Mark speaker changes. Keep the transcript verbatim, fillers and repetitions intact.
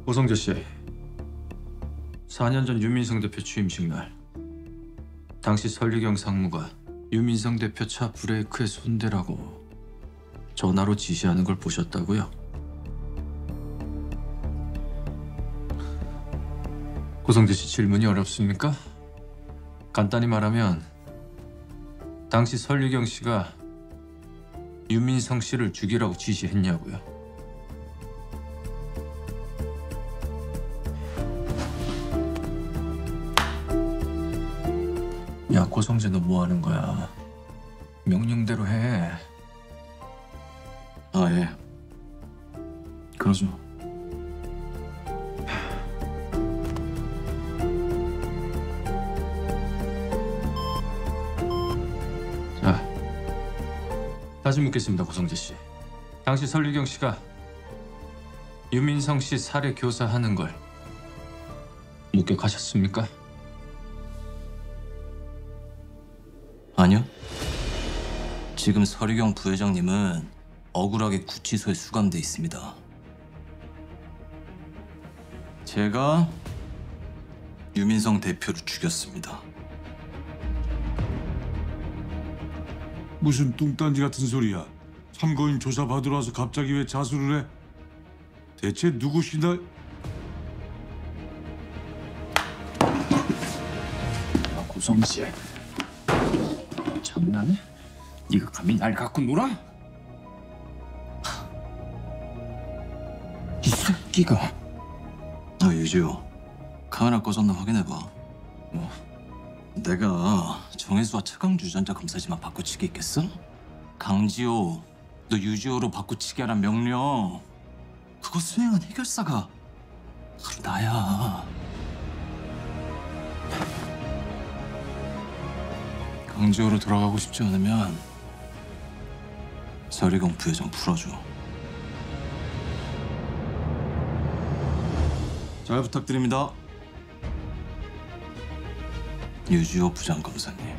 Speaker 1: 오성재 씨, 사 년 전 유민성 대표 취임식 날 당시 설리경 상무가 유민성 대표 차 브레이크에 손대라고 전화로 지시하는 걸 보셨다고요? 고성재 씨 질문이 어렵습니까? 간단히 말하면 당시 설리경 씨가 유민성 씨를 죽이라고 지시했냐고요. 야, 고성재 너 뭐 하는 거야? 명령대로 해.
Speaker 2: 아, 예. 그러죠.
Speaker 1: 자, 다시 묻겠습니다, 고성재 씨. 당시 설리경 씨가 유민성 씨 살해 교사하는 걸 목격하셨습니까?
Speaker 2: 아니요. 지금 서리경 부회장님은 억울하게 구치소에 수감돼 있습니다. 제가 유민성 대표를 죽였습니다.
Speaker 3: 무슨 뚱딴지 같은 소리야. 참고인 조사받으러 와서 갑자기 왜 자수를 해? 대체 누구시나?
Speaker 1: 아, 고성재. 장난해? 네가 감히 날 갖고 놀아? 이 새끼가.
Speaker 2: 아, 유지호. 카메라 꺼졌나 확인해봐.
Speaker 1: 뭐?
Speaker 2: 내가 정혜수와 최강주 유전자 검사지만 바꾸치기 있겠어? 강지호, 너 유지호로 바꾸치기 하란 명령. 그거 수행한 해결사가 바로 나야. 강지호로 돌아가고 싶지 않으면 서리경 부회장 풀어줘. 잘 부탁드립니다. 유지호 부장검사님.